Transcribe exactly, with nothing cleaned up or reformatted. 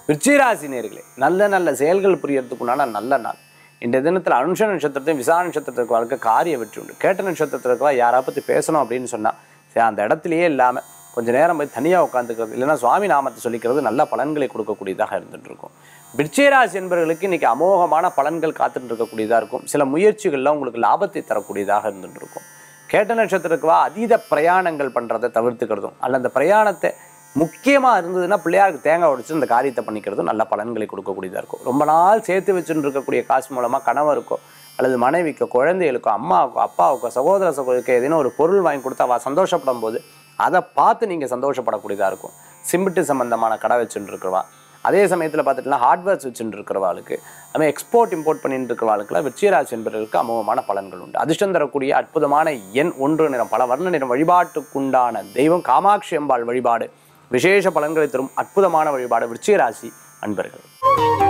விருச்சிகராசி நேயர்களே, நல்ல நல்ல செயல்கள் புரியறதுக்குண்டான நல்ல நாள். இந்த தினத்தில் அனுஷ நட்சத்திரத்தையும் விசாக நட்சத்திரத்திற்கு வாழ்க்கை காரிய வெற்றி உண்டு. கேட்ட நட்சத்திரத்திற்கு யாரை பற்றி பேசணும் அப்படின்னு சொன்னால் சரி அந்த இடத்துலையே இல்லாமல் கொஞ்சம் நேரம் போய் தனியாக உட்காந்துக்கிறது, இல்லைன்னா சுவாமி நாமத்தை சொல்லிக்கிறது நல்ல பலன்களை கொடுக்கக்கூடியதாக இருந்துட்டு இருக்கும். விருச்சிகராசி என்பவர்களுக்கு இன்றைக்கி அமோகமான பலன்கள் காத்துட்டு இருக்கக்கூடியதாக இருக்கும். சில முயற்சிகளில் உங்களுக்கு லாபத்தை தரக்கூடியதாக இருந்துட்டு இருக்கும். கேட்ட நட்சத்திரத்துக்குவா அதீத பிரயாணங்கள் பண்ணுறதை தவிர்த்துக்கிறதும், அல்ல அந்த பிரயாணத்தை முக்கியமாக இருந்ததுன்னா பிள்ளையாருக்கு தேங்காய் உடைச்சு அந்த காரியத்தை பண்ணிக்கிறதும் நல்ல பலன்களை கொடுக்கக்கூடியதாக இருக்கும். ரொம்ப நாள் சேர்த்து வச்சுட்டு இருக்கக்கூடிய காசு மூலமாக கணவருக்கோ அல்லது மனைவிக்கோ குழந்தைகளுக்கோ அம்மாவுக்கோ அப்பாவுக்கோ சகோதர சகோதரிக்கோ ஏதேனும் ஒரு பொருள் வாங்கி கொடுத்து அவள் சந்தோஷப்படும் போது அதை பார்த்து நீங்கள் சந்தோஷப்படக்கூடியதாக இருக்கும். சிமெண்ட்டு சம்பந்தமான கடை வச்சுட்டு இருக்கிறவா, அதே சமயத்தில் பார்த்துட்டுனா ஹார்ட்வேர்ஸ் வச்சுட்டு இருக்கிறவாளுக்கு, அதுமாதிரி எக்ஸ்போர்ட் இம்போர்ட் பண்ணிட்டு இருக்கிறவாளுக்குலாம் விருச்சிகராசி என்பவர்களுக்கு அமோகமான பலன்கள் உண்டு. அதிர்ஷ்டம் தரக்கூடிய அற்புதமான எண் ஒன்று நிறம், பல வர்ண நிறம். வழிபாட்டுக்குண்டான தெய்வம் காமாட்சி அம்பாள் வழிபாடு விசேஷ பலன்களை தரும் அற்புதமான வழிபாடு விருச்சிகராசி அன்பர்கள்.